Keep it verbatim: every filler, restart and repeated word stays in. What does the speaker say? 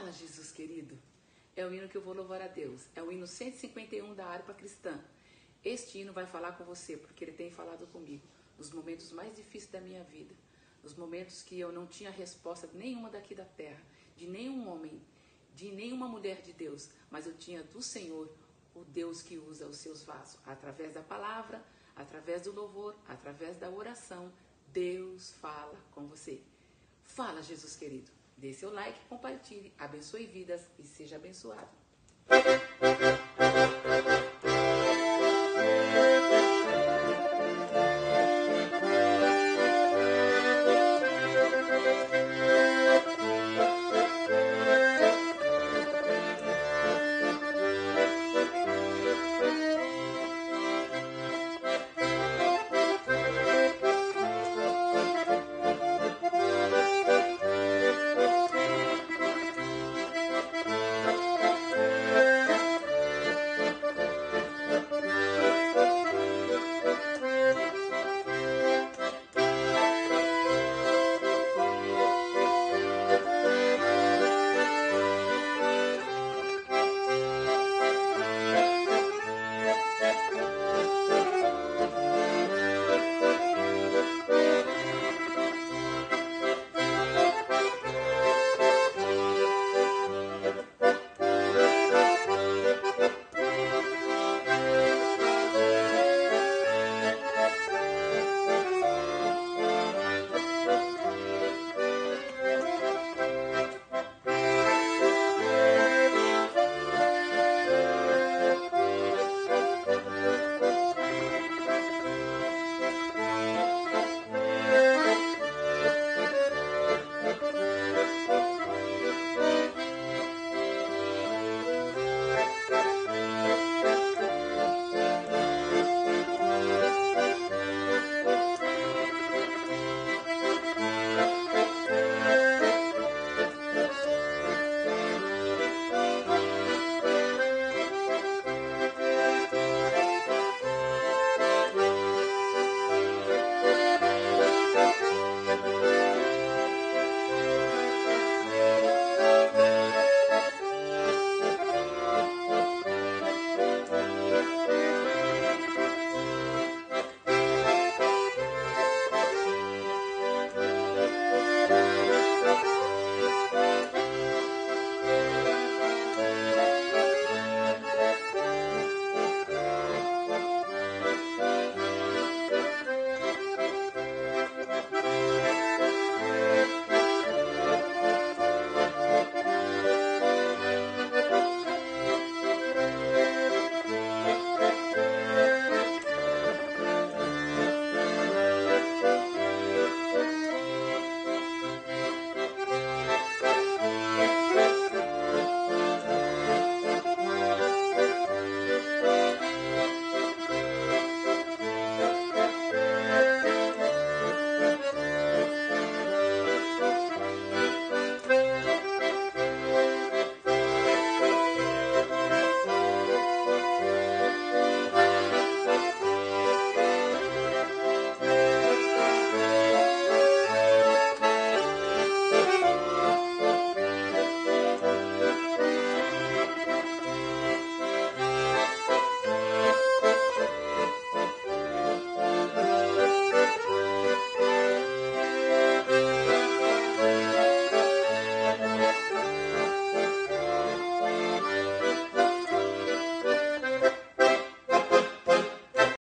Fala, Jesus querido. É o hino que eu vou louvar a Deus. É o hino cento e cinquenta e um da harpa cristã. Este hino vai falar com você, porque ele tem falado comigo nos momentos mais difíceis da minha vida, nos momentos que eu não tinha resposta nenhuma daqui da terra, de nenhum homem, de nenhuma mulher de Deus, mas eu tinha do Senhor, o Deus que usa os seus vasos. Através da palavra, através do louvor, através da oração, Deus fala com você. Fala, Jesus querido. Dê seu like, compartilhe, abençoe vidas e seja abençoado.